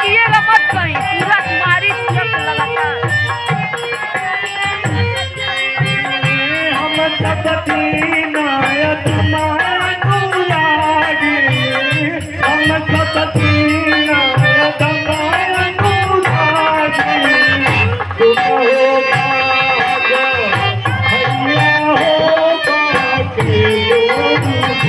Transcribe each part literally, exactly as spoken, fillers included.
रुकिएगा मत कहीं, पूरा तुम्हारी सूरत लगातार। हम सब दीना दमानु लागे, हम सब दीना दमानु लागे। तुम हो भाग भैया हो बाके लोग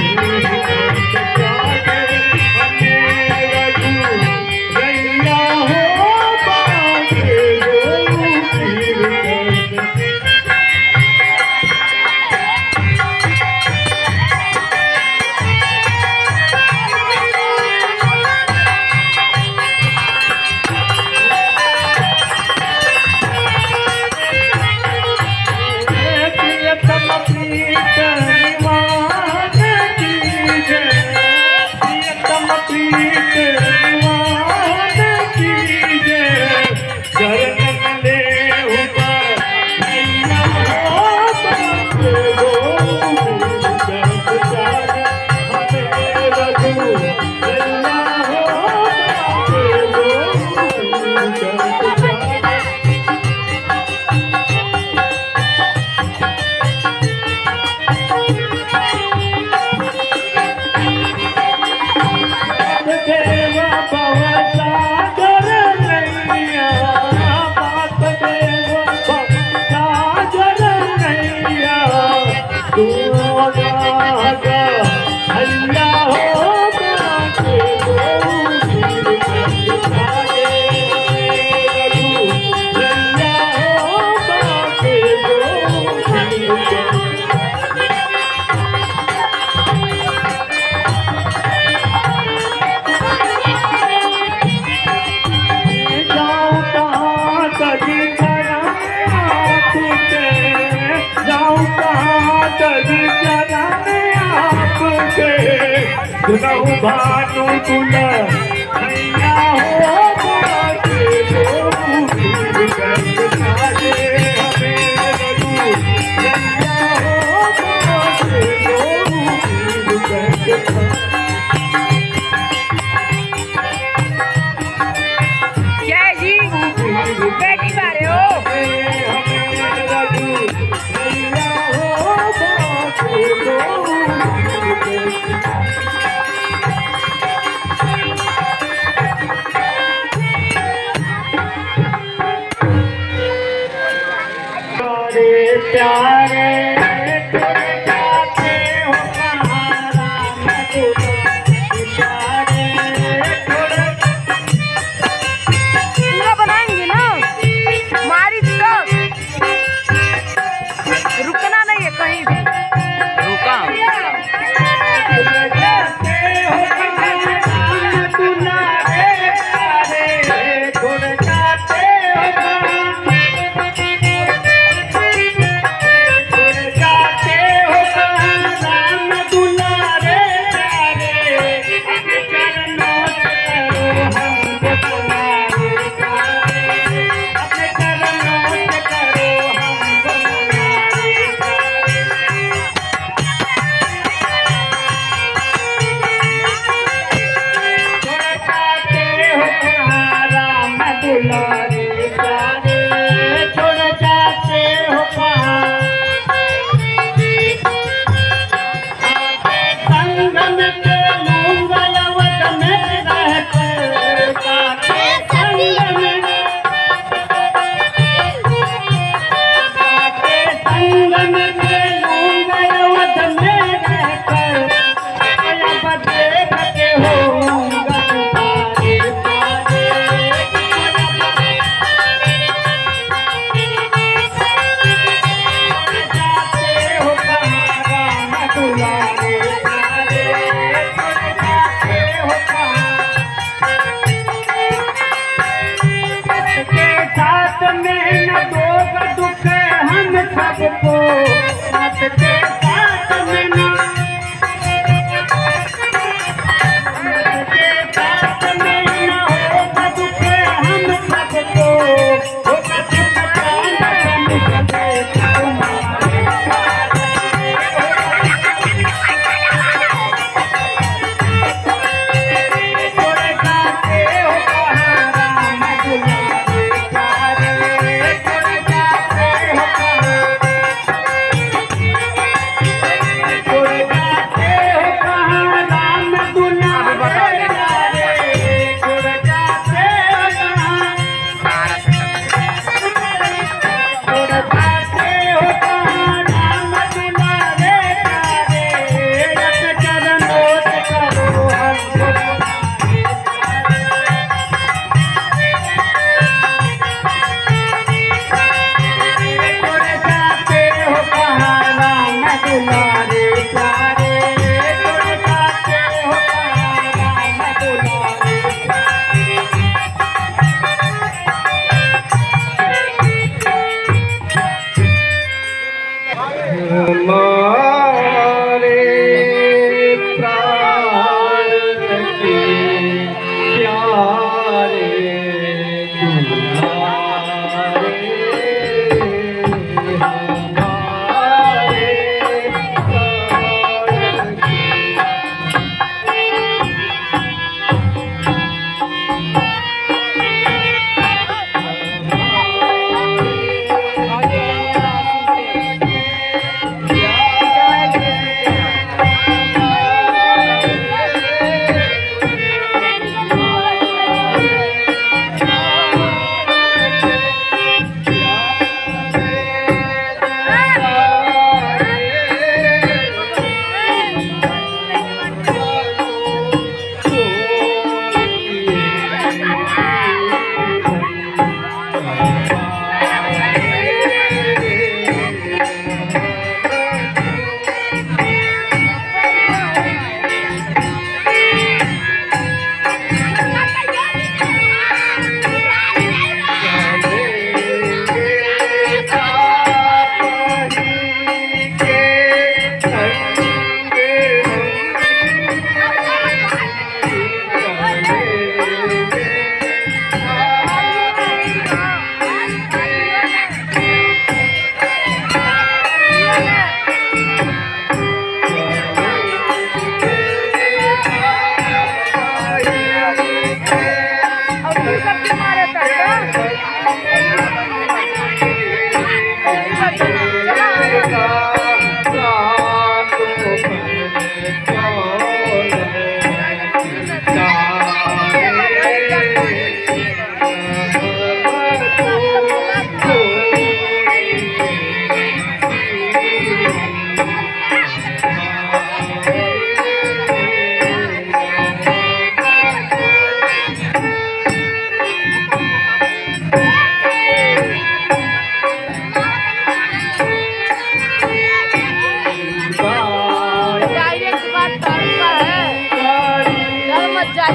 भानु तुला भैया हो बाके लोग साजे हमें रघु भैया हो बाके लोग जय जी बेटी बारे हो हमें रघु भैया हो बाके लोग प्यारे जाते हो कहारा पूरा बनाएंगे ना, मारी तक रुकना नहीं है कहीं भी। रुका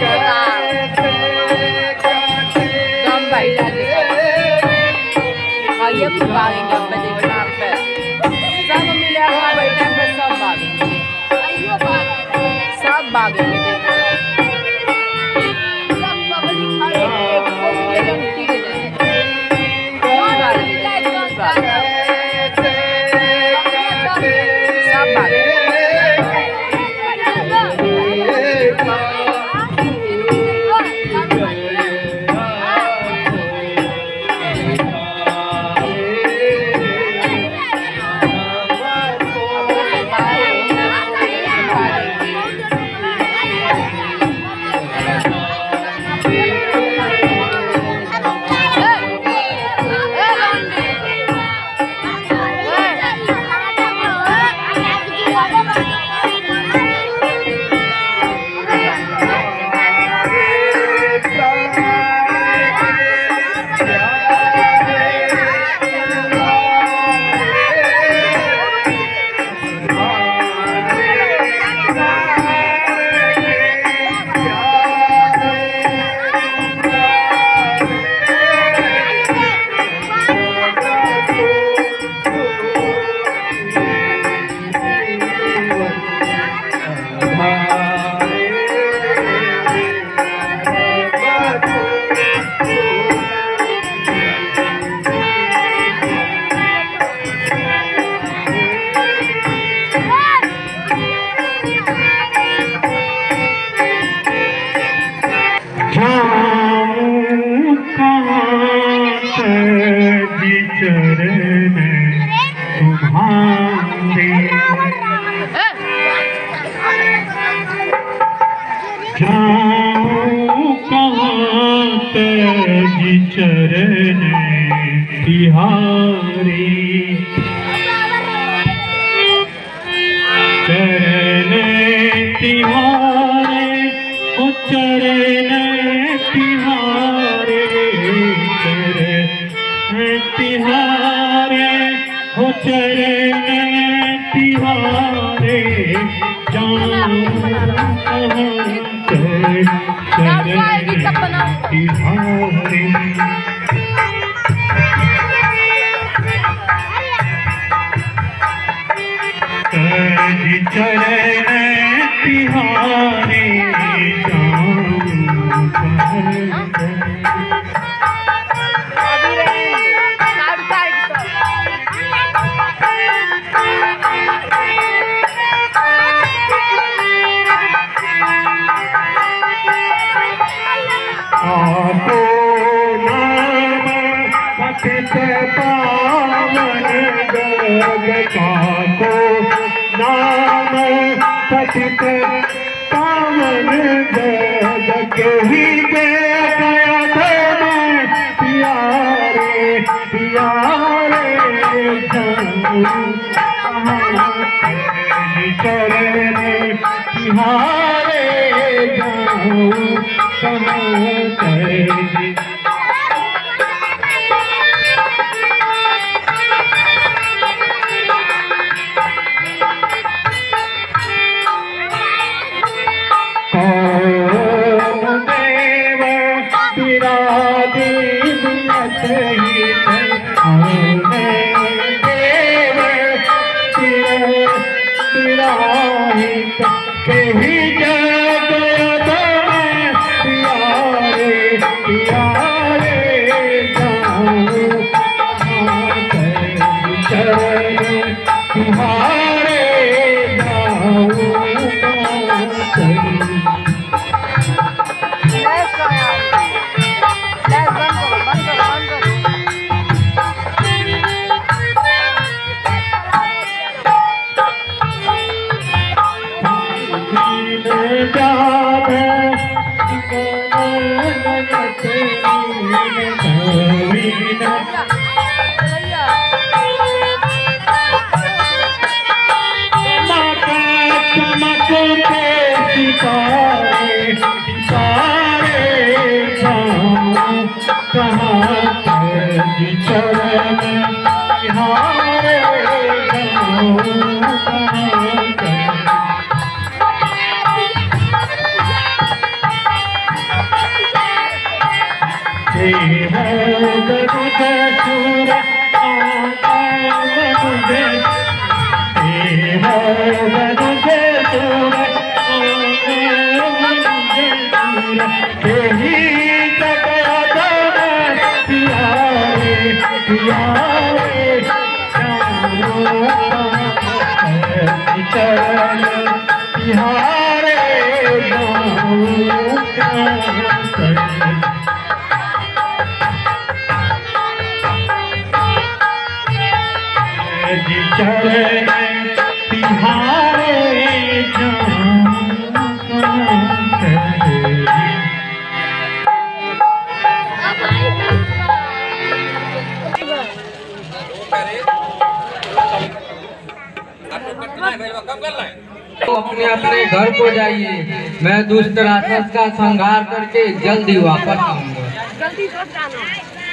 हम भाई जाके हाँ ये खुद भागेंगे अब बजे के टाइम पे सब मिले वहाँ भाई टाइम पे सब भागेंगे सब भागेंगे देखो सब पब्लिक खड़े एक को मिले घंटी के जाए सब भागेंगे चरण तिहारी चरण तिहारे ओ चरण तिहारे चरण तिहारे ओ चरण तिहारे जाऊं चरण तिहारे चरण तिहारे आपो नाम पतित पावन जगता को नाम पतित पावन जग के ही दे गया मैं प्यारे प्यारे चरण तिहारे जाऊं कहाँ करेगी कहीं जग प्यारे प्यारे जाऊं चरण तुम्हारे जाऊं तो अपने अपने घर को जाइए, मैं दुष्ट राक्षस का संहार करके जल्दी वापस आऊंगा। जल्दी जाना।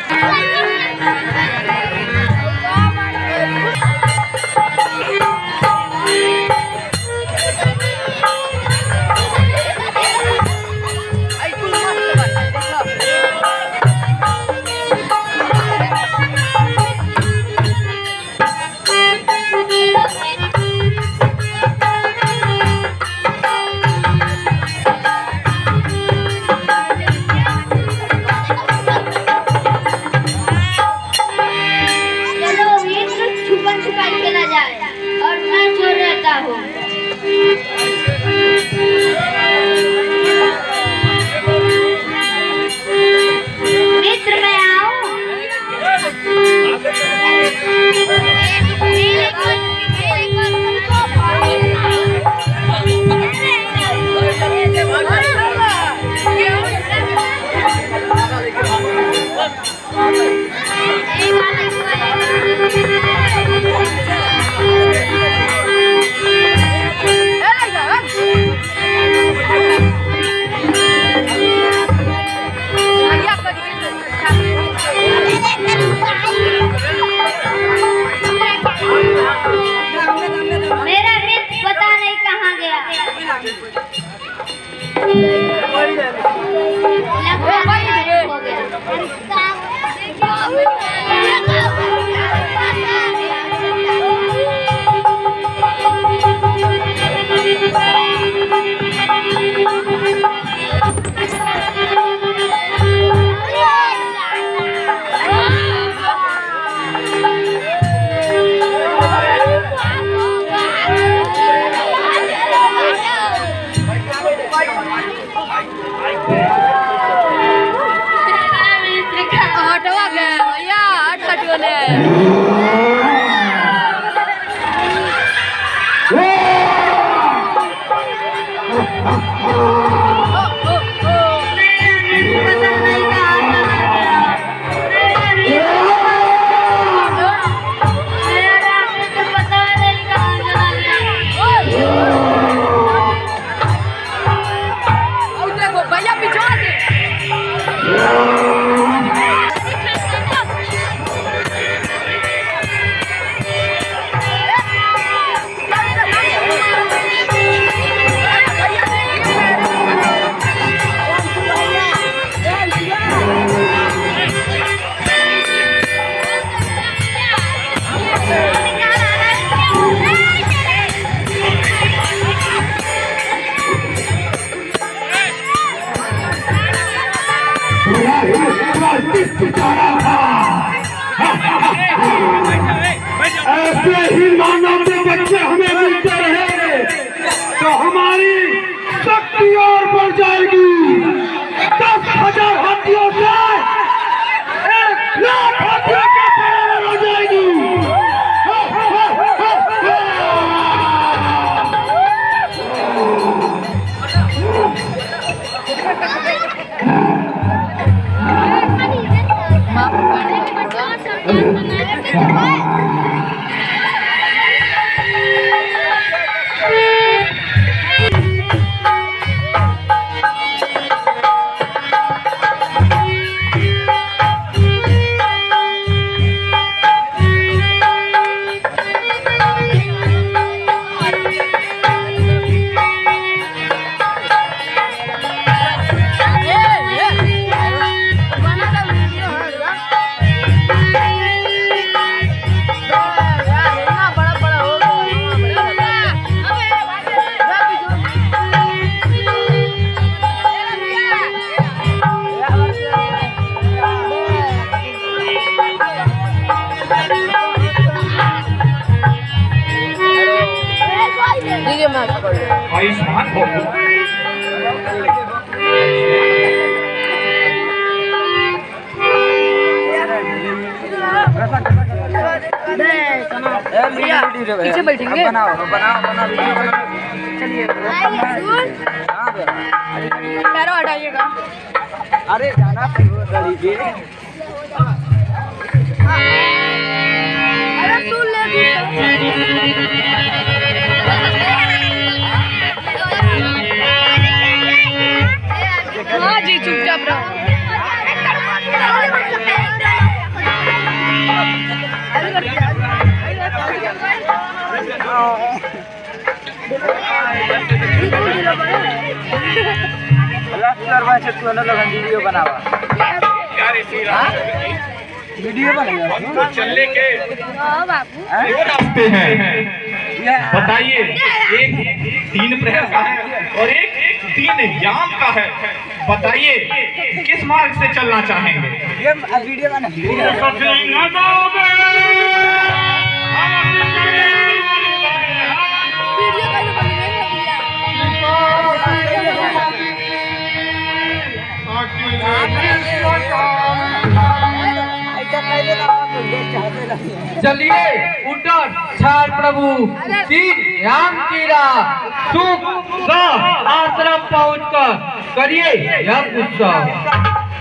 ऐसे ही मानव के बच्चे हमें मिलते रहे तो हमारी शक्ति और बढ़ जाएगी। दस हजार हाथियों से एक लाख हाथियों के बराबर हो जाएगी। Yeah, yeah. आयुष्मान भव। पीछे बैठेंगे। बनाओ बनाओ बनाओ चलिए पैरों हटाइएगा। अरे जाना लीजिए। अरे सुन ले हाँ जी चुपचाप रहो। वीडियो बनावा वीडियो बनेगा चलने के हाँ बाबू दो रास्ते हैं, बताइए। एक तीन प्रहर का है और एक तीन याम का है। बताइए किस मार्ग से चलना चाहेंगे? ये वीडियो बना चलिए उठन छाड़ प्रभु तीन राम की राह सुख सह आश्रम पहुंचकर करिए यह उत्सव।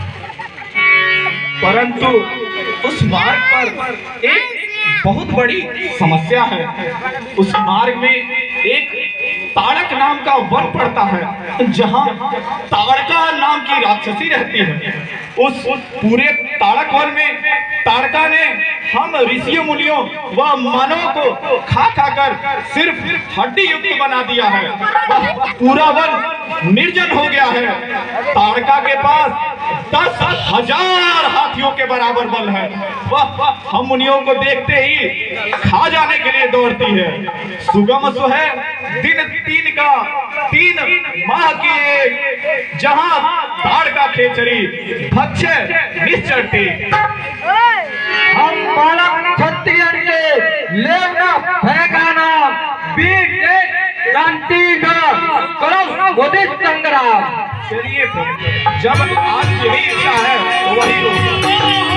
परंतु उस मार्ग पर एक बहुत बड़ी समस्या है। उस मार्ग में एक ताड़क नाम का वन पड़ता है, जहाँ ताड़का नाम की राक्षसी रहती है। उस पूरे ताड़क वन में ताड़का ने हम ऋषियों मुनियों व मानवों को खा खा कर सिर्फ हड्डी युक्त बना दिया है। वह पूरा वन निर्जन हो गया है। ताड़का के पास दस हजार हाथियों के बराबर बल है। वह हम मुनियों को देखते ही खा जाने के लिए दौड़ती है। सुगम सुहे दिन तीन का तीन माह की जहां ताड़का खेचरी भक्ष्य निश्चर थी। हम बालक क्षत्रियन के लेवना फेंकाना बीट देख शांति का करो बोधित संग्राम। चलिए फिर, जब आज यही इच्छा है तो वही होगा।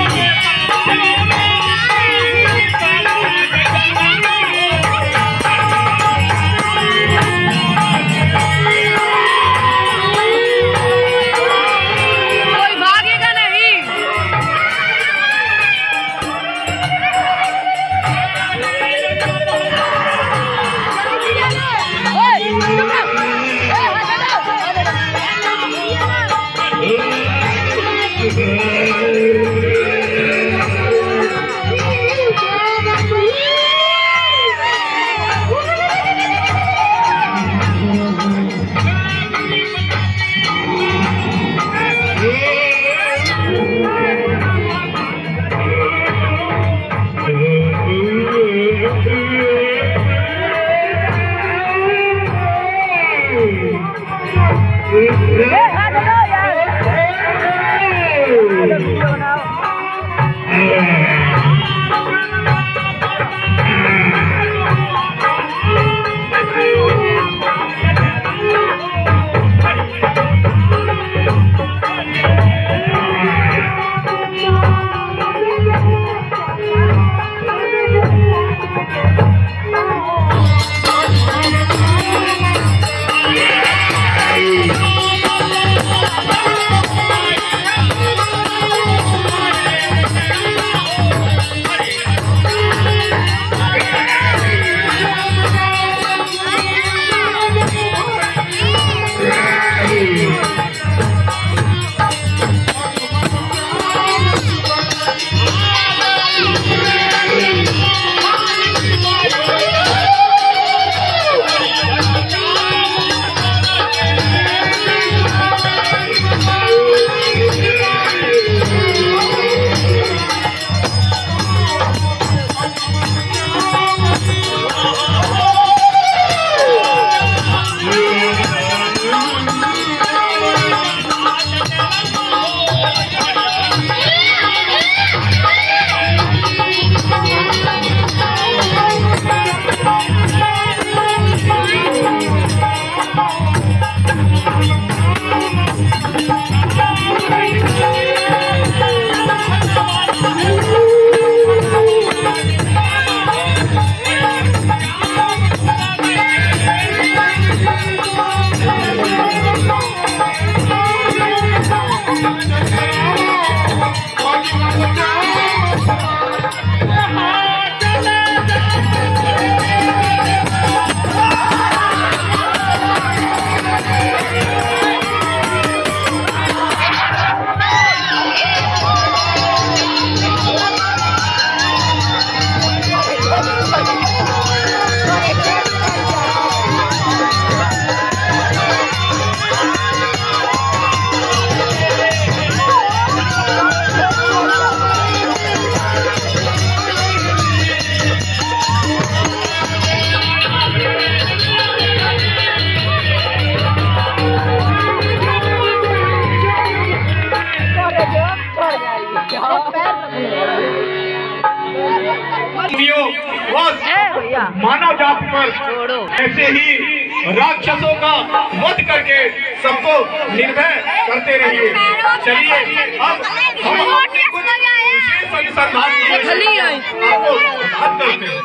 मानव जाति पर ऐसे ही राक्षसों का वध करके सबको निर्भय करते रहिए। चलिए अब हम अपने कुछ विशेष अनुसंधान आपको बात करते हैं।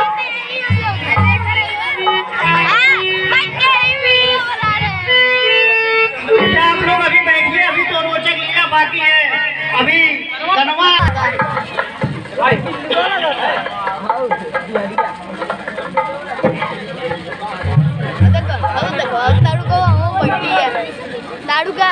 आप लोग अभी बैठिए, अभी तो रोचक लीला बाकी है। अभी कनवा लाडू का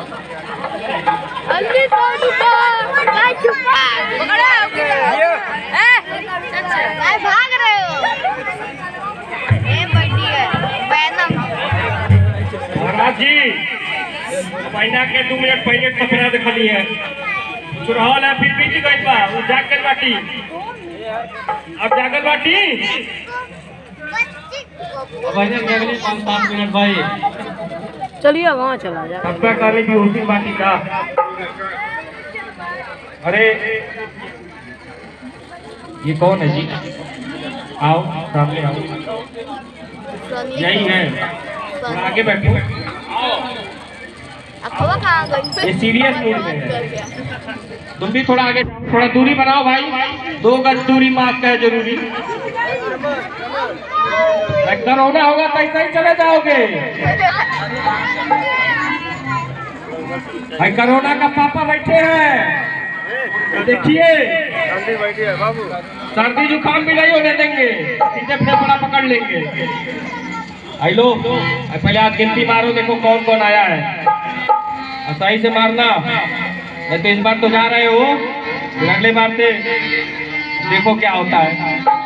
अल्ली लाडू का काय छुपा पकड़ो ए काय भाग रहे हो ये बड़ी है बैनम महाराज जी महीना के दो मिनट पहले कपड़ा दिखली है चुरहल है फिर भी गई बा वो जाकर बाटी अब जाकर बाटी भजन अगले पाँच सात मिनट भाई चलिए वहाँ चला जा। सबका काले की होती बाटी का। अरे ये कौन है जी? आओ सामने आओ। यही है, आगे बैठो। ये सीरियस मूड में है। तुम भी थोड़ा आगे, थोड़ा दूरी बनाओ भाई। दो गज दूरी मास्क है जरूरी। कोरोना होगा तो ऐसा ही चले जाओगे। भाई कोरोना का पापा बैठे हैं, देखिए सर्दी जुकाम भी नहीं होने देंगे, सीधे फेफड़ा पकड़ लेंगे। आई लो पहले आप गिनती मारो, देखो कौन कौन आया है। सही से मारना, नहीं तो इस बार तो जा रहे हो, अगले बार से देखो क्या होता है।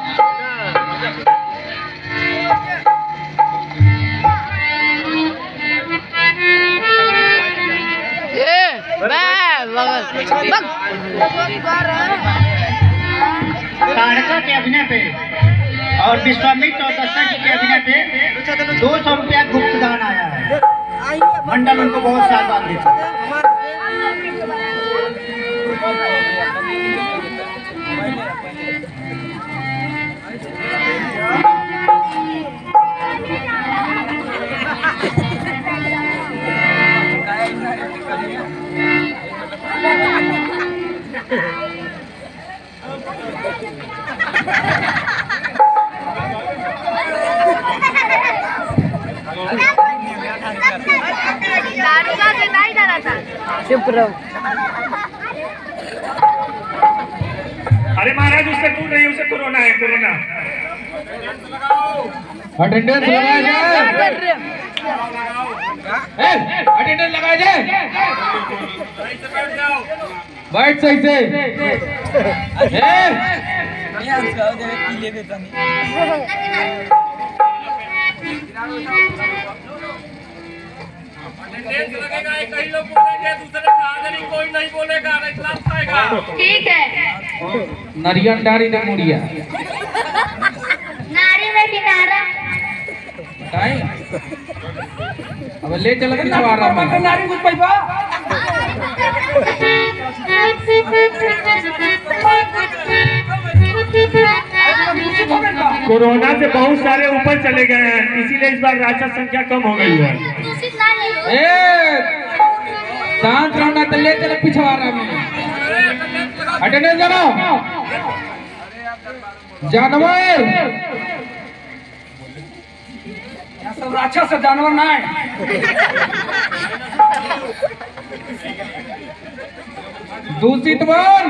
तारका के अभिनय पे और विश्वामित्र और दशरथ जी के अभिनय पे दो सौ रुपया गुप्त दान आया है। मंडल उनको बहुत ज्यादा देता है। चुप रहो। अरे महाराज उससे दूर नहीं, उसे कोरोना है, कोरोना। अटेंडेंस लगाया जाए, अटेंडेंस लगाया जाए, बैठ सही से। लगेगा, कई लोग बोलेंगे, दूसरे कहा कोई नहीं बोलेगा, इस्लाम खाएगा। ठीक है। नरियन डारी ने मुड़िया नारी में किनारा अब ले चल के छवारा में नारी कुछ पैसा कोरोना से बहुत सारे ऊपर चले गए हैं, इसीलिए इस बार राक्षस संख्या कम हो गई है। ए शांत रहना, तो ले चल पिछवाड़ा में। अटेंडेंस जानो जानवर, सब राक्षस जानवर ना है। दूषित बन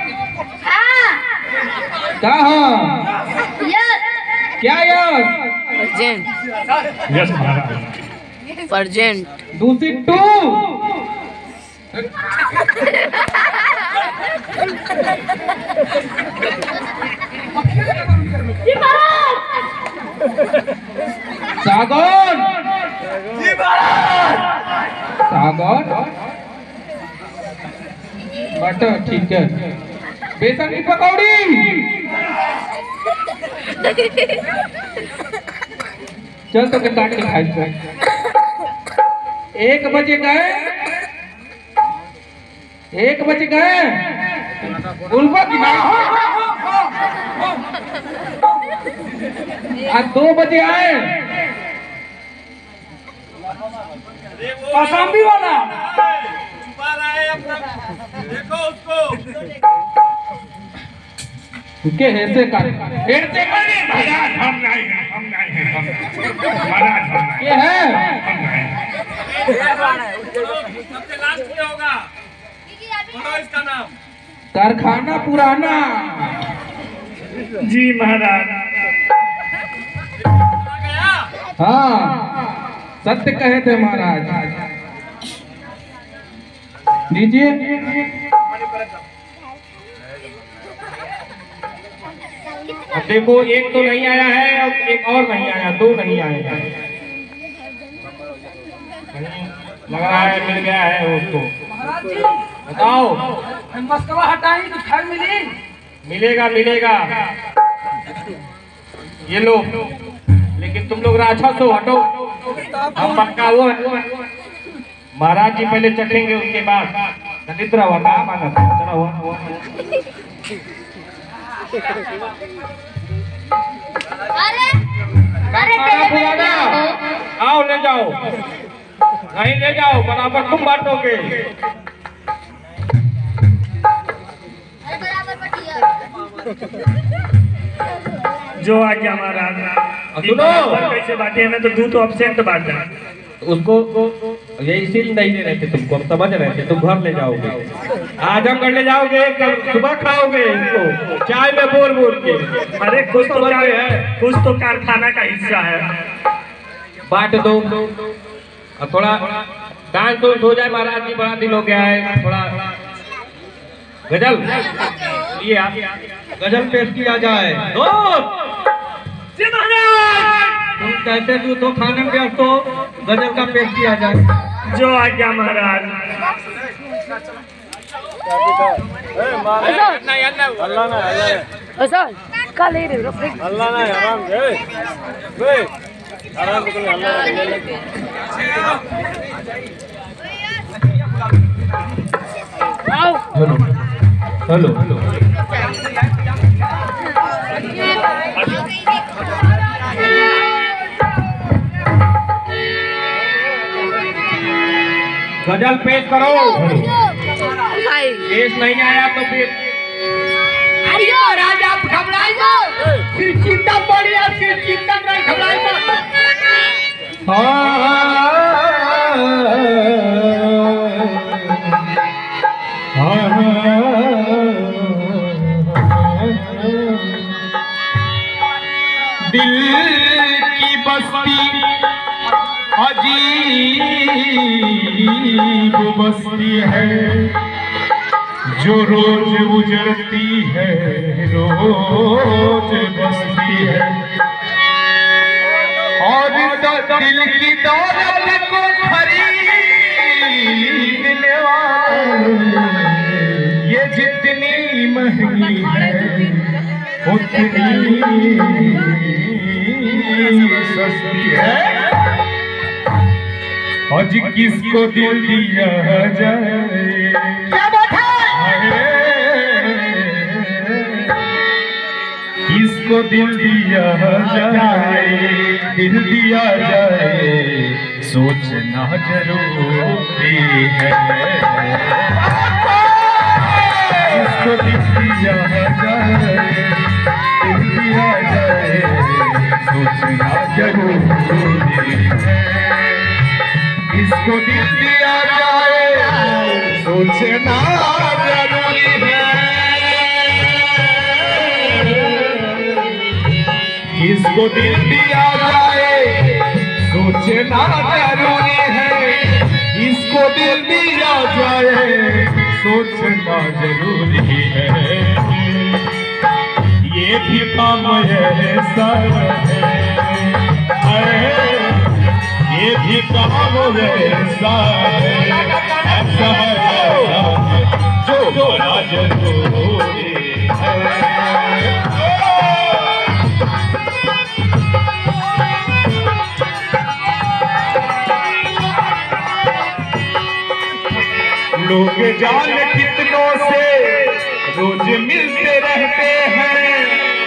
क्या हो? क्या यस? अर्जेंट यस महाराज। अर्जेंट दूषित टू सागर सागर बटर ठीक है। बेसन की पकौड़ी चल तो के काट के खाई। एक बजे गए, एक बजे गए उल्फा की ना आज दो बजे आए आसामी वाला के ऐसे कर ऐसे अरे महाराज हम नहीं हैं हम नहीं हैं हम महाराज हम नहीं ये है सबसे लास्ट में होगा बोलो इसका नाम। कारखाना पुराना। जी महाराज। हाँ सत्य कहे थे महाराज। लीजिए देखो एक तो नहीं आया है और एक और नहीं आया, दो नहीं आए हैं। लग रहा है मिल गया है उसको। बताओ मस्कवा हटाई तो खैर मिली। मिलेगा मिलेगा ये लो, लेकिन तुम लोग राक्षस हो, हटो। हम पक्का वो है महाराज जी पहले चखेंगे उसके बाद दरिद्र हुआ क्या माना था। चलो हुआ हुआ अरे अरे पुराना आओ ले जाओ, नहीं ले जाओ बराबर तुम बांटोगे। जो आ गया महाराज। सुनो कैसे बांटे हमें तो दूध तो अब्सेंट बांटा उसको ये इसीलिए नहीं दे रहे थे तुमको, हम समझ रहे थे तुम घर ले जाओगे। आज हम घर ले जाओगे, कल सुबह खाओगे इसको चाय में बोर बोर के। अरे कुछ तो समझ कार, रहे हैं कुछ तो कारखाना का हिस्सा है। बांट दो और थोड़ा दान तो हो जाए। महाराज जी बड़ा दिन हो गया है, थोड़ा गजल ये आप गजल पेश किया जाए। तुम कहते तू तो खाने में व्यस्त हो, गजल का पेश किया जाए। जो आ गया महाराज। ऐसा कल ही रे अल्लाह ना आराम से आराम से अल्लाह आओ हेलो हेलो हेलो गजल पेश करो। भाई पेश नहीं आया तो फिर अरे महाराज आप घबराई मत, फिर चिंता पड़ी है, फिर चिंता नहीं घबराई मत। दिल की बस्ती अजीब बस्ती है, जो रोज उजड़ती है, रोज बस्ती है। और दिल की दौलत को खरीदने वाले ये जितनी महंगी है उतनी सस्ती है। आज किसको दिल दिया जाए, क्या बात है? किसको दिल दिया जाए, दिल दिया जाए, सोचना जरूरी है। किसको दिल दिया जाए, दिल दिया जाए, सोचना जरूरी है। किसको दिल दिया जाए, सोचना जरूरी है। किसको दिल दिया जाए, सोचना जरूरी है। इसको दिल दिया जाए, सोचना जरूरी है। ये भी काम ऐसा है, ये भी काम ऐसा है, ऐसा है जो बड़ा जरूरी है। लोग जान कितनों से रोज मिलते रहते हैं,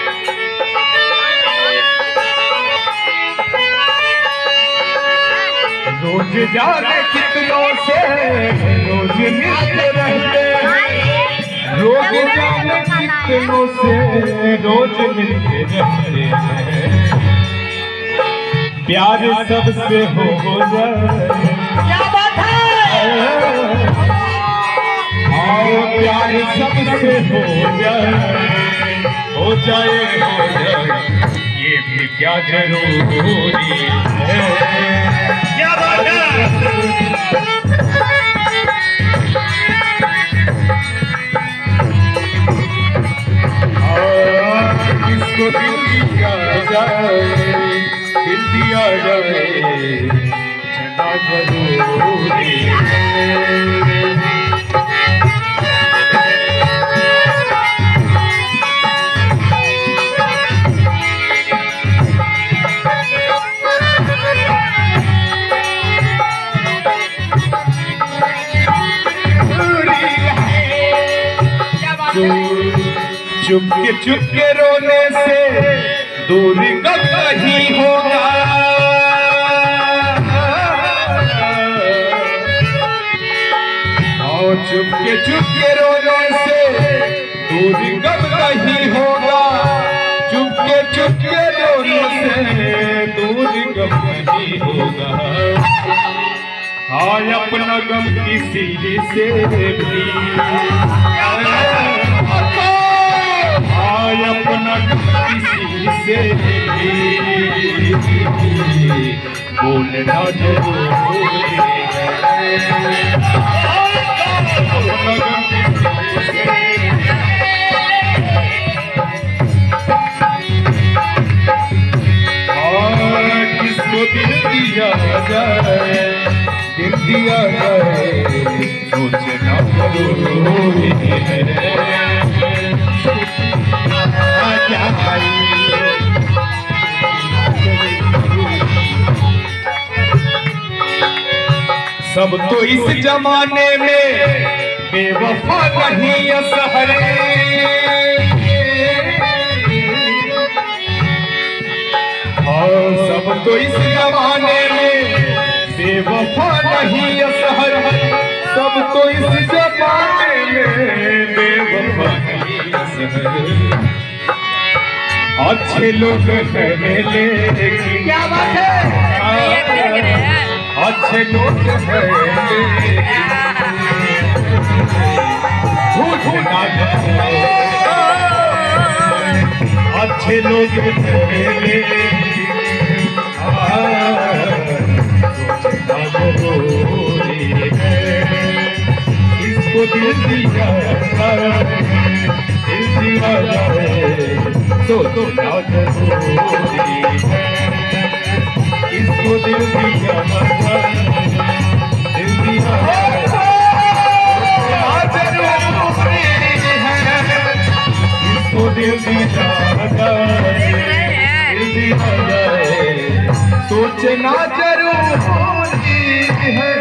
रोज जाने कितनों से रोज मिलते रहते हैं, रोज जाने कितनों से रोज मिलते रहते हैं। प्यार सबसे हो जाए, क्या बात है, आओ प्यार सबसे हो जाए, हो जाए हो जाए, ये भी क्या जरूरी है। क्या बात है, किसको दिल दिया जाए, दिल दिया जाए, चला जरूरी है। चुपके चुपके रोने से दूरी कब नहीं होगा, और चुपके चुपके रोने से दूरी कब नहीं होगा, चुपके चुपके रोने से दूरी कब नहीं होगा। हाँ अपना गम किसी से भी, हाँ अपना किसी से भी बोलना जरूरी है। हाँ किसको दिल दिया जाए, दिल दिया जाए, सोचना जरूरी है। सब तो इस जमाने में बेवफा नहीं असहरे, और सब तो इस जमाने में बेवफा नहीं असहर, सब तो इस जमाने में बेवफा नहीं असहर। अच्छे लोग हैं लेकिन, क्या बात है, अच्छे लोग हैं झूठ ना बोले, अच्छे लोग हैं इसको दिल दिया दिल दिया जाए, सोचना जरूरी है। इसको दिल दिया दिल दिया जरूरी है, इसको दिल दिया दिल दिया जाए, सोचना जरूरी है।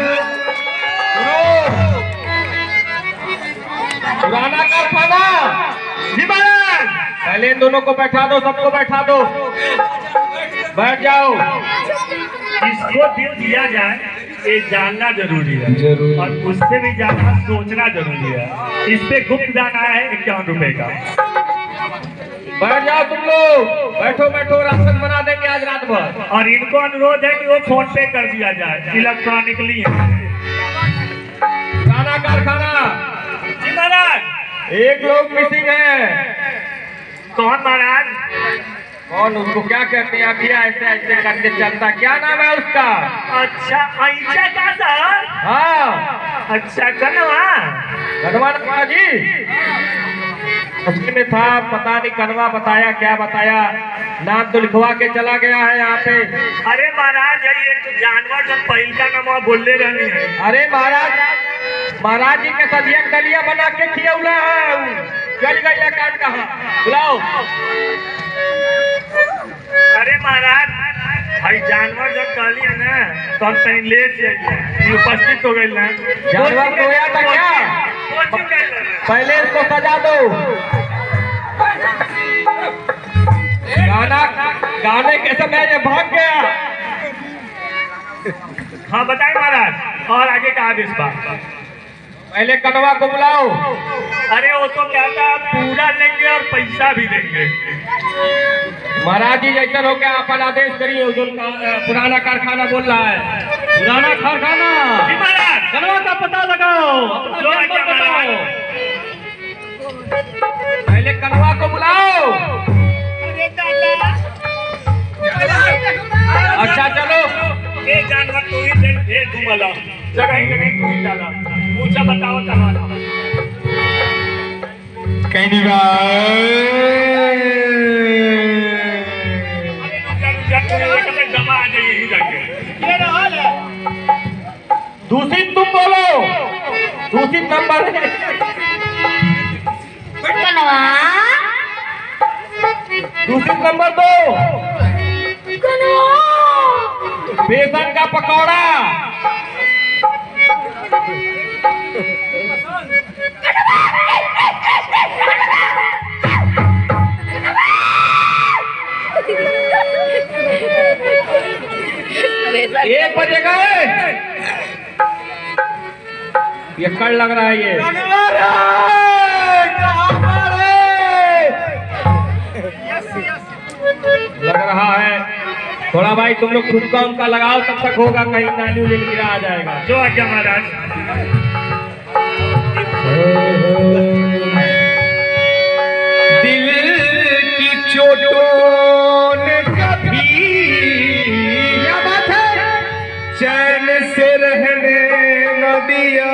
पुराना कारखाना जी महाराज, पहले दोनों को बैठा दो, सबको बैठा दो, बैठ जाओ। इसको दिल दिया जाए ये जानना जरूरी है, जरूरी। और उससे भी ज्यादा सोचना जरूरी है। इस पे गुप्त दान आया है इक्यावन रुपए का। बैठ जाओ तुम लोग, बैठो बैठो, राशन बना देंगे आज रात भर। और इनको अनुरोध है कि वो फोन पे कर दिया जाए, इलेक्ट्रॉनिकली है। पुराना कारखाना जी महाराज, एक लोग मिसिंग है। कौन महाराज? कौन, उसको क्या कहते हैं भैया, ऐसे ऐसे करके चलता, क्या नाम है उसका? अच्छा ऐसा का सर? हाँ अच्छा कनवा, कनवा कनवा जी, उसमें था पता नहीं, कनवा बताया क्या बताया, नाम तो लिखवा के चला गया है यहाँ पे। अरे महाराज ये तो जानवर जब पहल का नाम बोलने रहनी है। अरे महाराज, महाराज जी के सदिया दलिया बना के खियौला है, चल गई काट कहाँ, बुलाओ। अरे महाराज भाई जानवर जब कहली है ना तो हम कहीं लेट जाइए, उपस्थित हो गई ना। जानवर सोया था क्या? कोचिंग कर पहले इसको सजा दो। गाना गाने के समय ये भाग गया। हाँ बताए महाराज, और आगे का आदेश बात। पहले कनवा को बुलाओ। अरे वो तो क्या था, पूरा लेंगे और पैसा भी देंगे। महाराज जी जैसा हो गया, अपन आदेश करिए। जो पुराना कारखाना बोल रहा है, पुराना कारखाना। जी महाराज, कनवा का पता लगाओ, जो आज्ञा बताओ। पहले कनवा को बुलाओ। अच्छा चलो, ये जानवर तू ही दे दे घुमला, जगह ही जगह तू ही डाला। पूछा बताओ तुम्हारा। कहनी बा जमा आ जाइए ही जाके। दूषित तुम बोलो, दूषित नंबर है। दूषित नंबर दो। बेसन का पकौड़ा। एक बजे गए, ये कड़ लग रहा है। ये लग रहा है थोड़ा भाई, तुम लोग खुद का उनका लगाओ, तब तक होगा। कहीं नाली उली गिरा आ जाएगा। जो आज्ञा महाराज। दिल की चोटों ने कभी चैन से रहने न दिया,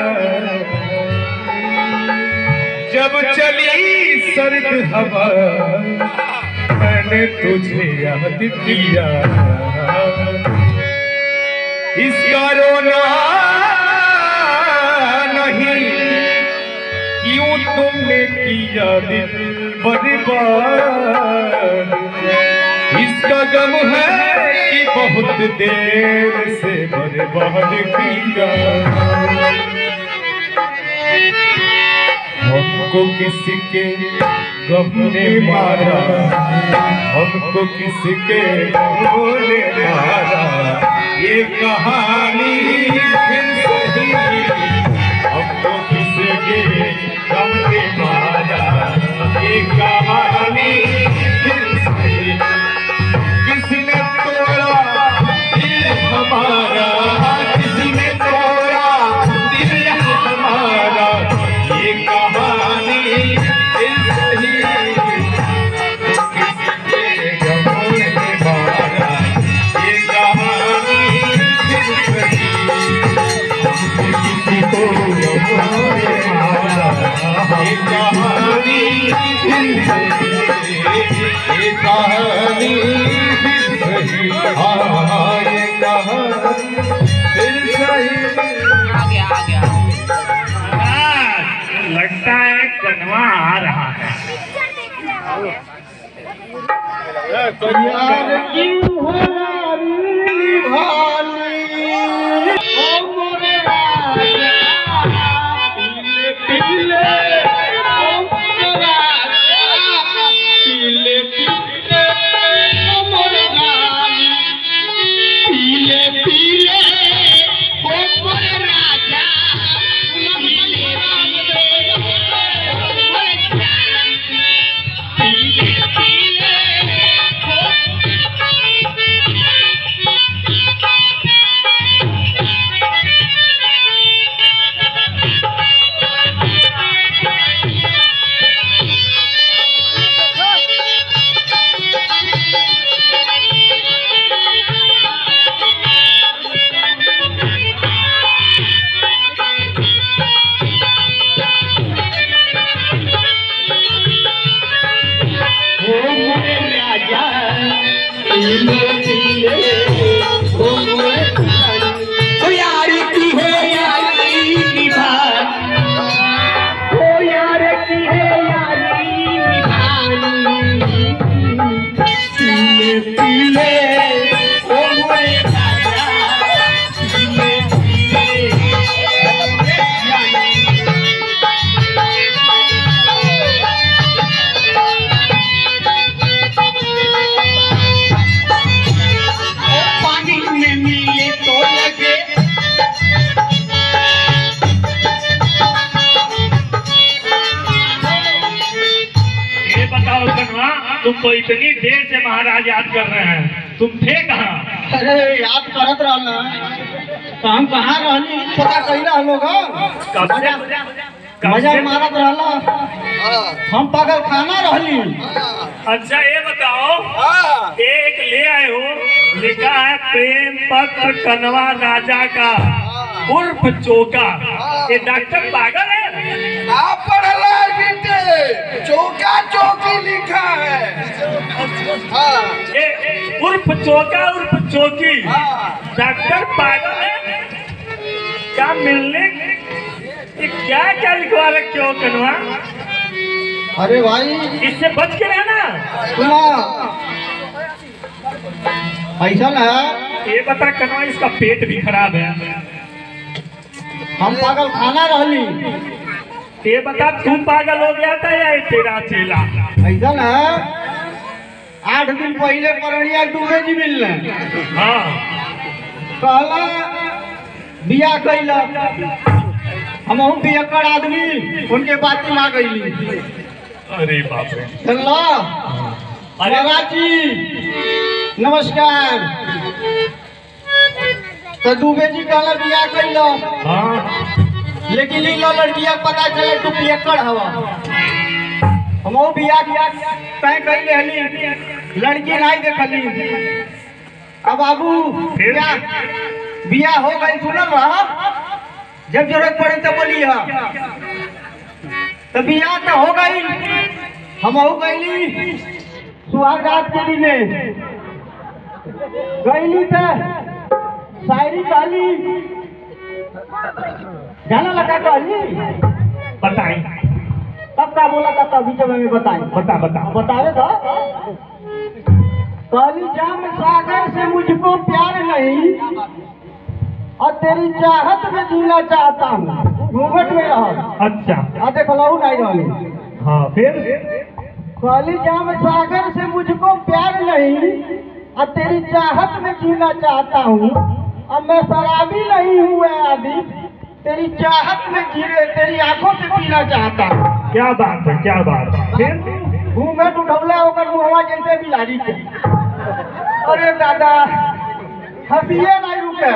जब चली सर्द हवा मैंने तुझे याद किया। इसका रोना नहीं, क्यों तुमने किया दिल बर्बाद। इसका गम है कि बहुत देर से बर्बाद किया। हमको किसके गम ने मारा, हमको किसके गम ने मारा। ये कहानी फिर सही, हमको किसके गम ने मारा। ये कहानी फिर सही, किसने तोड़ा दिल हमारा, किसने तोड़ा दिल हमारा। ये कहानी फिर सही, किसके गम ने मारा। ये कहानी फिर सही, किसी को गम ने मारा। ये कहानी फिर सही, ये कहानी फिर सही। हाँ ये कहानी फिर सही। आ गया आ गया। महाराज, लगता है कनवा आ रहा है। यार क्यों हो निभानी, ओ मोरे राजा पीले पीले, ओ मोरे राजा पीले पीले, ओ मोरे रानी पीले पीले, ओ मोरे राजा पीले राम रे, ओ मोरे रानी पीले पीले। तुमको इतनी देर से महाराज याद कर रहे हैं, तुम थे कहाँ? अरे याद करत रहना तो हम कहाँ रहनी पता कही रहा लोग कब से कब मजा से? मारत रहला हम पागल खाना रहली। अच्छा ये बताओ, एक ले आए हो, लिखा है प्रेम पत्र कनवा राजा का उर्फ चौका। ये डॉक्टर पागल है? आप पढ़ला बेटे, चौका चौकी लिखा है। हाँ ये उर्फ चौका उर्फ चौकी, डॉक्टर पागल है क्या? मिलने ये क्या क्या लिखवा रखे हो कनवा? अरे भाई इससे बच के रहना। सुना ऐसा ना ये बता कनवा, इसका पेट भी खराब है। हम पागल खाना रहली। ये बता तू पागल हो गया था या ये तेरा चेला? ऐसा ना आठ दिन पहले परनिया डूबे जी मिलने हाँ कहला बिया कैला, हम बियकर आदमी उनके बात में आ गईली। अरे बाप रे। चल्ला महाराज जी नमस्कार। तो डूबे जी कहला बिया कैला, हाँ लेकिन लीला लड़किया पता चले तू पियक्कड़ हवा। हम बिया बिया तय कही रहली, लड़की नहीं देखली। अब बाबू बिया बिया हो गई, सुनल रहा जब जरूरत पड़े तो बोली हा। तो बिया तो हो गई, हम हो गईली सुहाग रात के दिने गईली तो शायरी कहली, गाना लगा कहली बताए। तब का बोला था तभी जब हमें बताए बता बता बतावे तो कहली जाम सागर से मुझको प्यार नहीं और तेरी चाहत में जीना चाहता हूँ। घूंघट में रहो। अच्छा आ देखो नहीं रही। हाँ फिर? कहली जाम सागर से मुझको प्यार नहीं और तेरी चाहत में जीना चाहता हूँ। अब मैं शराबी नहीं हूँ आदि, तेरी चाहत में जीने तेरी आंखों से पीना चाहता हूँ। क्या बात है, क्या बात है। फिर घूंघट उठौला होकर मुहवा जैसे बिलाड़ी के। अरे दादा हंसिए नहीं रुके,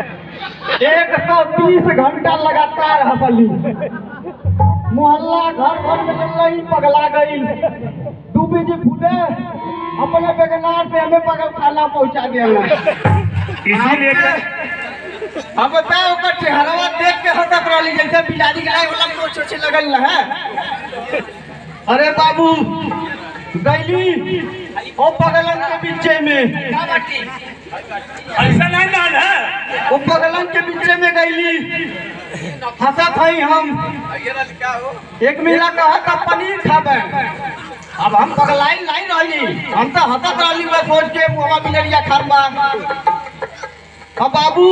एक सौ तीस घंटा लगातार हंसली। मोहल्ला घर भर में नहीं पगला गई। डूबी जी फूले अपने बेगनार से हमें पगल खाना पहुंचा दिया। इसीलिए अब बताओ ओकर चेहरा देख के हंसत रहली जैसे बिलाड़ी गाय वाला कोच कोच लगल है। अरे बाबू गईली ओ पगलन के बीचे में, ऐसा नहीं नाल है। वो पगलन के बीचे में गईली हंसत हई हम। एक मिला कहा था पनीर खाबे, अब हम पगलाई नहीं रहली, हम तो हंसत रहली मैं सोच के मुहवा बिलरिया खरबा। अब बाबू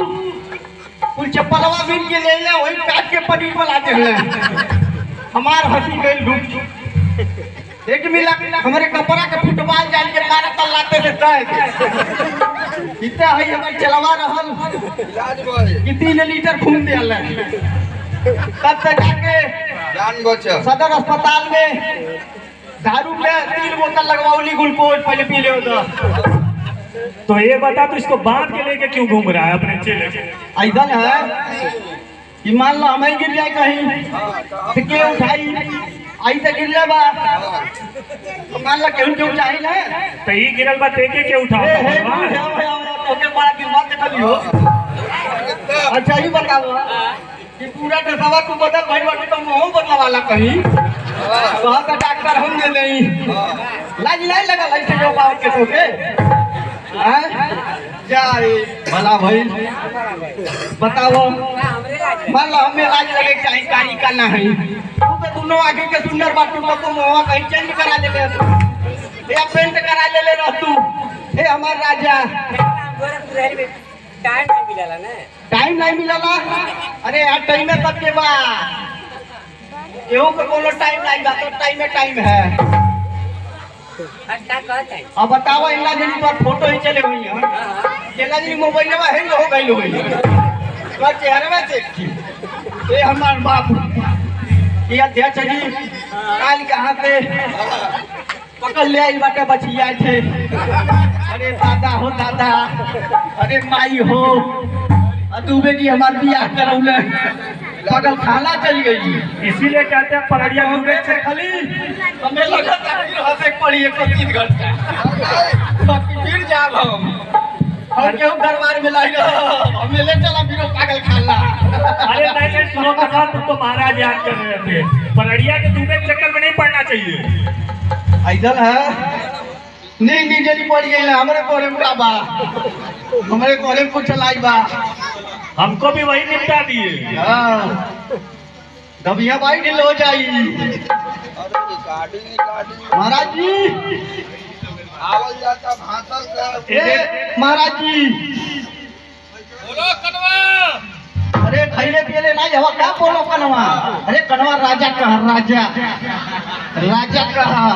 कुल चप्पलवा मिल के ले ले वही काट के पनीर बना दे ले। हमार हंसी गई रुक। एक मिला हमारे कपड़ा के फुटबॉल जान के मारा तल लाते से तय इतना है हमर चलवा रहल कि तीन लीटर खून दे ले। तब तक जाके जान बचा सदर अस्पताल में दारू के तीन बोतल लगवाउली ग्लूकोज पहले पी ले होता। तो ये बता तू इसको बांध के लेके क्यों घूम रहा है अपने चेले के? ऐसा है कि मान लो हमें गिर जाए कहीं तो के उठाई आई तो गिर जाए बा, तो मान लो केहू के उठाई ना तो ही गिरल बा तेके के उठाओ। हे हे ओके बड़ा की बात देखली हो। अच्छा ही बताओ कि पूरा दसवा तू बदल भाई बाकी तो मुंह बदला वाला कहीं वहां का डॉक्टर हम दे नहीं लाज नहीं लगा लाज से जो बात के तो के जाए भला भाई बताओ। मान लो हमें लाज लगे चाहे कारी का ना है, तू तो दोनों आगे के सुंदर बात तू तो मुंह कहीं चेंज करा ले ले या पेंट करा ले ले रह तू। हे हमार राजा टाइम नहीं मिला ना, टाइम नहीं मिला ना। अरे यार टाइम में तब के बाद केहू को बोलो टाइम नहीं बा तो टाइम में टाइम है। अच्छा कहते हैं अब बताओ इला जनी पर फोटो ही चले हुई है केला जनी मोबाइल में हैंग हो गई हुई तो चेहरे में देखी ये हमार बाप ये अध्यक्ष जी काल कहां से पकड़ ले आई बाटे बचिया थे। अरे दादा हो दादा, अरे माई हो, दुबे जी हमार बियाह करौले पगल खाना चल गई। इसीलिए कहते हैं पलड़िया दुबे से खाली हमें लगा था कि रह से पड़ी एक सौ तीस घंटा बाकी फिर जाब हम और क्यों दरबार में लाई रहा हमें ले चला फिर पागल खाना। अरे नहीं नहीं सुनो कहा, तुम तो महाराज याद कर रहे थे। पलड़िया के दुबे के चक्कर में नहीं पड़ना चाहिए। ऐसा है नहीं नहीं जल्दी पड़ गई ना हमारे कोरे में बा हमारे कोरे में कुछ चलाई बा हमको भी वही निपटा दिए। हाँ दबिया भाई ढील हो जाई। महाराज जी आवल जाता भाषण कर महाराज जी बोलो कनवा। अरे खैले पियले ना हवा क्या बोलो कनवा। अरे कनवा राजा कहा राजा राजा कहा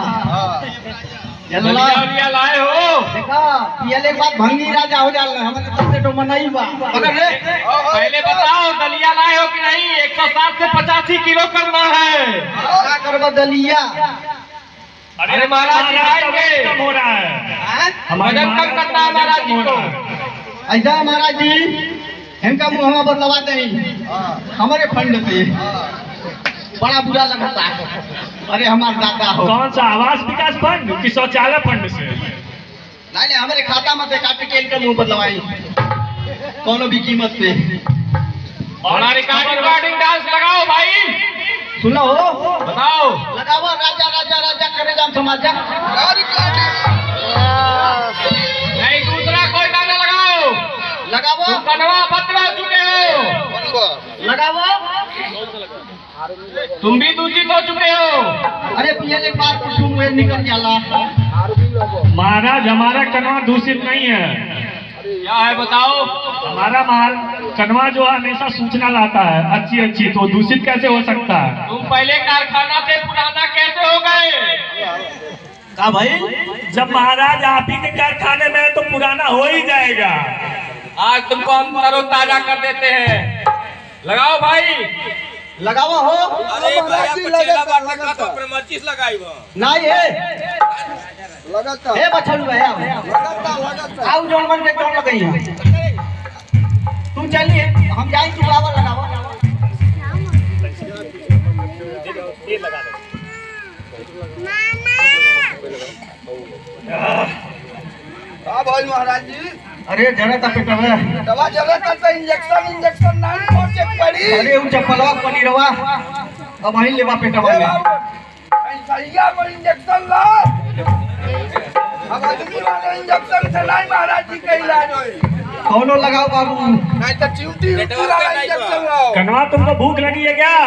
दलिया लाए हो। देखा पियले के बाद भंगी राजा हो जाला हमारे सबसे तो मनाई बा। पकड़ ले पहले बताओ दलिया लाए हो कि नहीं। एक सौ सात से पचासी किलो करना है। क्या करबा दलिया। अरे महाराज जी आएंगे। कम हो रहा है, वजन कम करना है महाराज जी को। ऐसा महाराज जी इनका मुँह बदलवा दें हमारे फंड से। बड़ा बुरा लगता है। अरे हमारे दादा हो कौन सा आवास विकास फंड कि शौचालय फंड से? नहीं नहीं हमारे खाता में से काट के इनका मुँह बदलवाई कोनो भी कीमत पे। और रिकॉर्डिंग रिकॉर्डिंग डांस लगाओ भाई। सुनो बताओ। लगाओ राजा राजा राजा करे जाम समाजा। नहीं दूसरा कोई गाना लगाओ। लगाओ तुम कनवा बतला चुके हो। लगाओ तुम भी दूषित हो चुके हो। अरे पियले बार कुछ मुँह निकल जाला। महाराज हमारा कनवा दूषित नहीं है। क्या है बताओ। हमारा माल कनवा जो है हमेशा सूचना लाता है अच्छी अच्छी, तो दूषित कैसे हो सकता है? तुम पहले कारखाना से पुराना कैसे हो गए? का भाई जब महाराज आप ही के कारखाने में है तो पुराना हो ही जाएगा। आज तुमको हम तरोताजा कर देते हैं। लगाओ भाई। लगाओ हो। अरे भैया पचेला बांटने का तो अपने मर्जी से लगाई वो। नहीं है लगाता हे बछड़ू है लगाता लगाता आओ जोन मन के कौन लगई है। तू चलिए हम जाई तू लावा लगाओ। हाँ भाई महाराज जी अरे जरा ता पेटवा दवा चला करता इंजेक्शन इंजेक्शन ना पहुंचे पड़ी। अरे उ चप्पलवा पनीरवा अब वहीं लेवा पेटवा में। सैया को इंजेक्शन ला अब आदमी वाले इंजेक्शन से नहीं महाराज जी का इलाज होई। कौनो लगाओ बाबू। नहीं तो ड्यूटी पूरा इंजेक्शन लाओ। कनवा तुमको भूख लगी है क्या?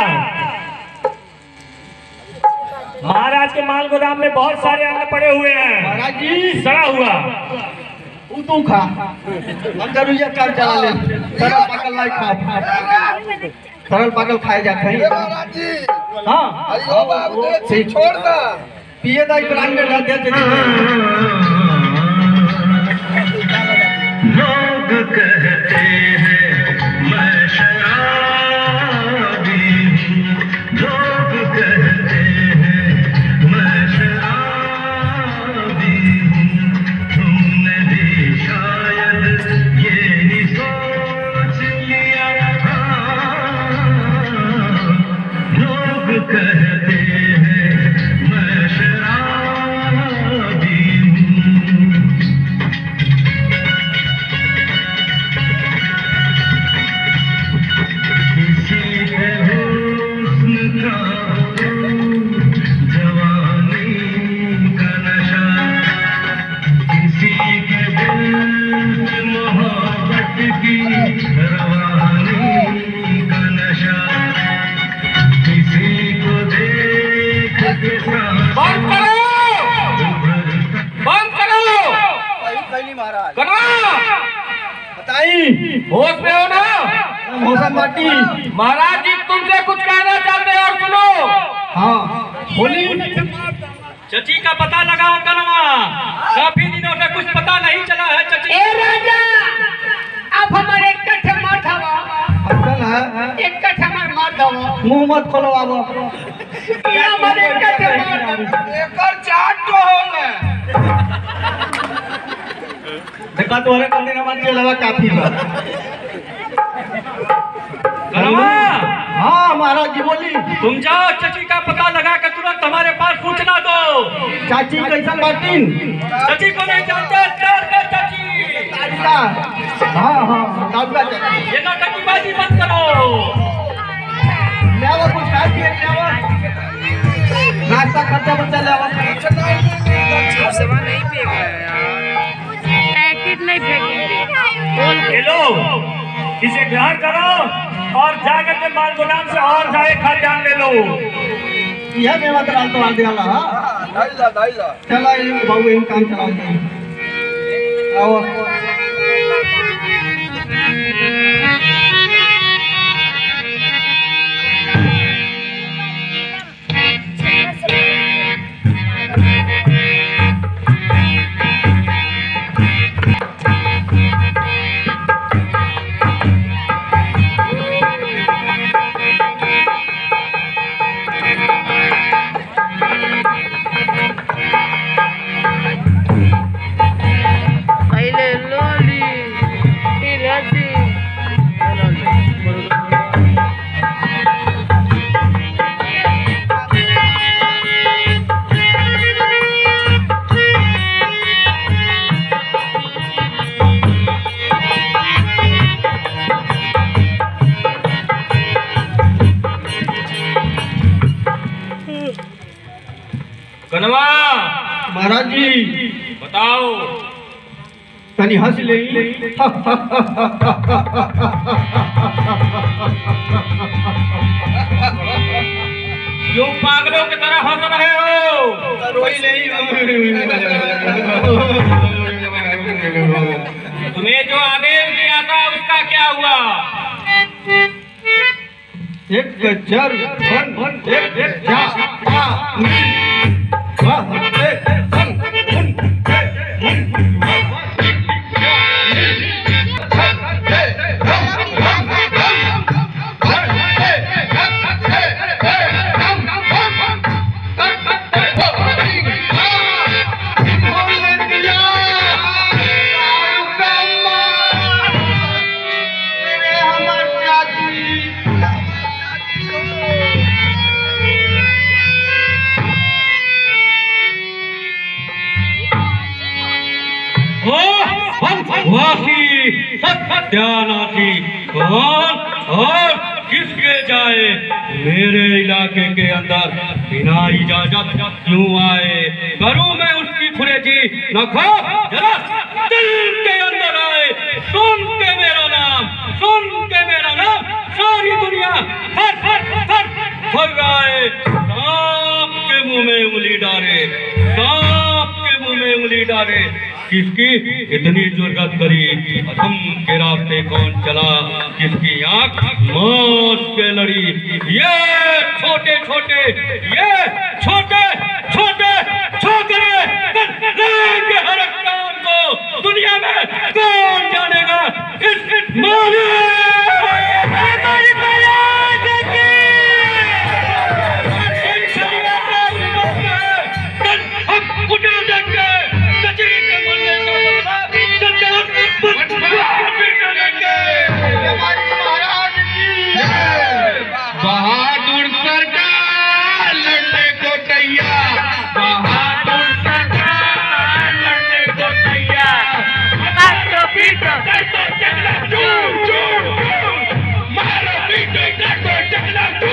महाराज के माल गोदाम में बहुत सारे अन्न पड़े हुए हैं। महाराज जी सड़ा हुआ उ तू खा हम जरूर काम चला ले। सरल पागल नहीं खा सरल पागल खाए जाते हैं। महाराज जी हाँ अरे बाबू दे छोड़ दा पिए दाई प्राण में डाल देते लोग कहते हैं मैं शराबी हूँ, लोग कहते हैं मैं शराबी हूँ, तुमने भी शायद ये ही सोच लिया। हाँ, लोग कहते हैं मैं शराबी हूँ। किसी के हुस्न का जवानी का नशा, किसी के दिल में मोहब्बत की रवानी का नशा, किसी को देख के बंद करो बंद करो। पहली महाराज कनवा बताई होश में हो ना। मौसम माटी महाराज जी तुमसे कुछ कहना चाहते हैं और सुनो। हाँ बोली। चची का पता लगाओ कनवा, काफी दिनों से कुछ पता नहीं चला है चची। ए राजा अब हमारे एक कट्ठे मार धावा असल है एक कट्ठे मार मार धावा मुंह मत खोलवाबो। ये हमारे एक कट्ठे मार धावा एकर चाट तो होगा देखा तोरे कंदी ना बच्चे लगा काफी बा कनवा हाँ महाराज जी बोली। तुम जाओ चाची का पता लगा कर तुरंत हमारे पास सूचना दो। चाची कैसा बाटिन? चाची को नहीं जानते, डर कर चाची। हाँ हाँ दादा चाची। ये नाटकबाजी मत करो। ले आओ कुछ खा के ले आओ। नाश्ता खर्चा बच्चा ले आओ। सवा नहीं फेंक रहा है यार, पैकेट नहीं फेंकेंगे। ये लो, इसे ग्रहण करो और जाकर के माल गोदाम से और जाए खाद्यान्न ले लो। यह मेवा तो तो आ दियाला। दाइला दाइला चला ये बाबू इन काम चलाओ जी। आओ पहले लोली फिर हंसी। कनवा महाराज जी बताओ। तनी हंस ले। क्यों पागलों की तरह हंस रहे हो? रोई नहीं। तुम्हें जो आदेश दिया था उसका क्या हुआ? एक गजर वन वन एक एक जा जा वाह एक वन सत्यानाशी कौन और किसके जाए मेरे इलाके के अंदर बिना इजाजत क्यों आए? करूं मैं उसकी खुरेजी न खो जरा दिल के अंदर आए। सुन के मेरा नाम, सुन के मेरा नाम सारी दुनिया थर थर थर थर आए। सांप के मुंह में उंगली डाले, सांप के मुंह में उंगली डाले। किसकी इतनी जुर्रत करी? अधम के रास्ते कौन चला? किसकी आंख मौत के लड़ी? ये छोटे छोटे ये छोटे छोटे छोकरे करेंगे हर काम को दुनिया में कौन जानेगा? इस मौली बहादुर सरकार लड़ने को तैयार, बहादुर सरकार लड़ने को तैयार। मारो पीटो कर दो चकला चूर चूर चूर, मारो पीटो कर दो चकला चूर।